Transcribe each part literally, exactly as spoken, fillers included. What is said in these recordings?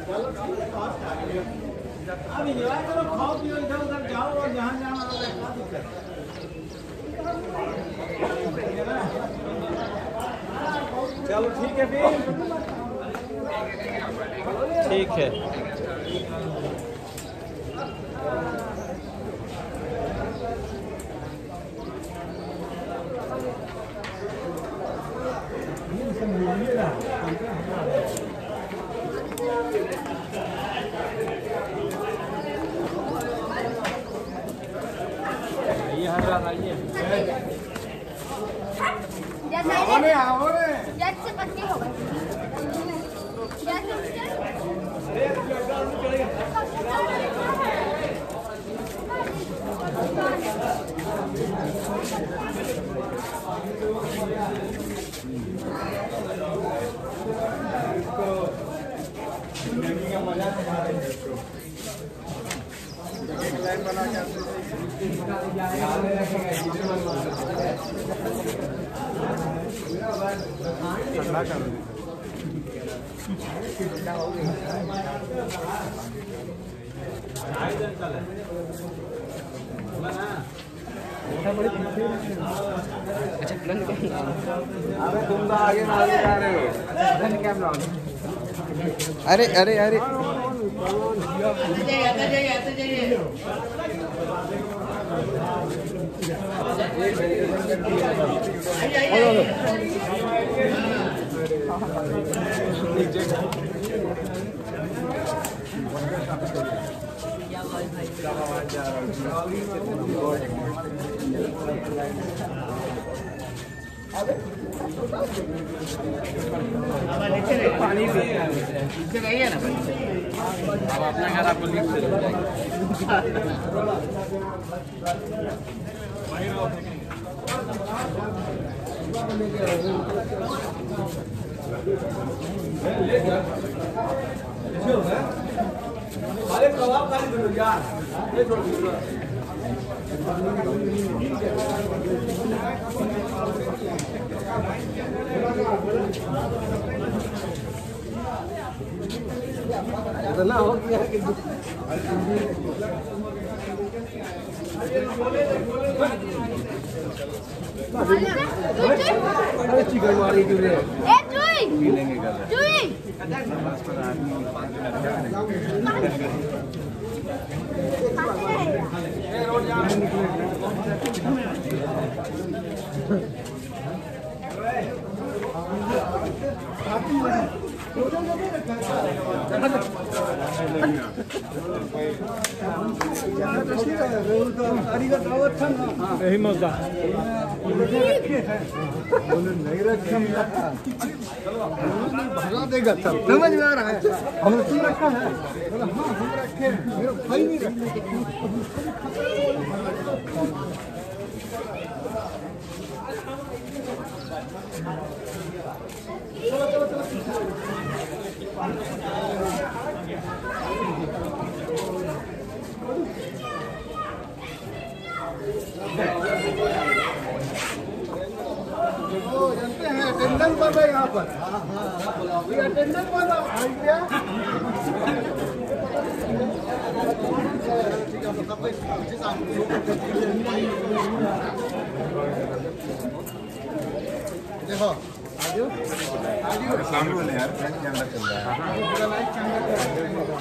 अब एंजॉय करो, खाओ पियो, इधर उधर जाओ और जहाँ जहाँ क्या दिक्कत। चलो ठीक है फिर, ठीक है। ये हर रात आइए। आओ रे, आओ रे। जैसे पत्ती हो गई। मजा लाइन बना के ठंडा कर दो। अच्छा प्लान क्या? अबे तुम तो आगे मार जा रहे हो। प्लान क्या प्लान? अरे अरे अरे पानी नीचे नहीं है ना भाई। अब अपना घर आपको लीक से अरे कबाब खाली दो यार, ये छोड़ दो। इतना हो गया कि अरे चिकन मारी क्यों रे? ए चुई चुई यही मजा नहीं रखे भगा देगा सब, समझ में आ रहा है। हमने तुम रखा है, बोला हाँ हम रखे, मेरा भाई नहीं रखे। जानते हैं अटेंडेंस बन रहा है यहाँ पर। ये अटेंडेंस बन रहा है क्या? देखो आजू आजू सामने यार कैमरा चल रहा है। पूरा लाइव कैमरा चल रहा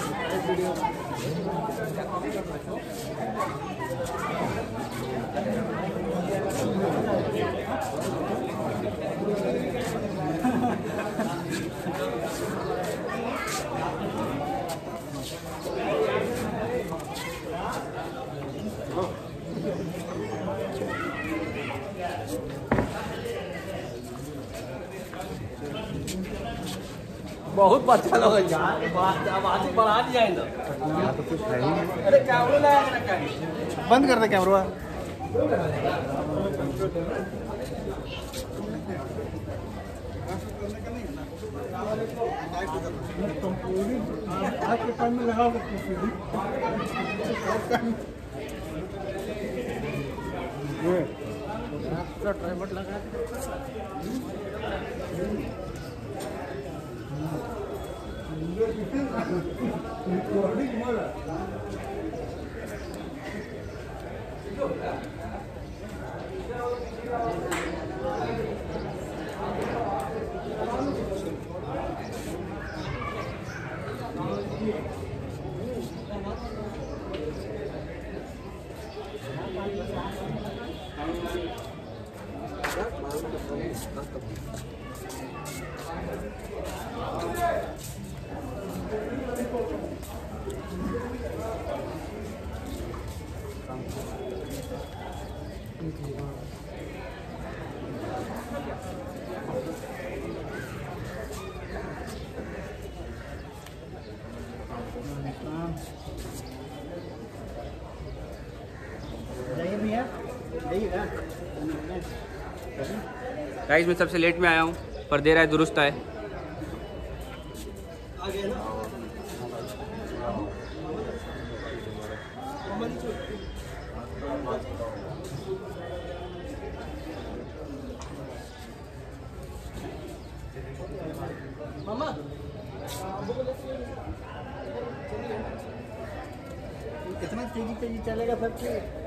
बहुत बच्चा लोग है यार, आवाज बढ़ा दिया है। यहाँ तो कुछ है ही नहीं। अरे कैमरा लगा के रखा है, बंद कर दे कैमरा। आपके कान में लगाओ ड्राइवर लगा जाइए भैया, जाइएगा। गाइस मैं सबसे लेट में आया हूँ पर देर है दुरुस्त है। मामा कितना तेजी तेजी चलेगा सब?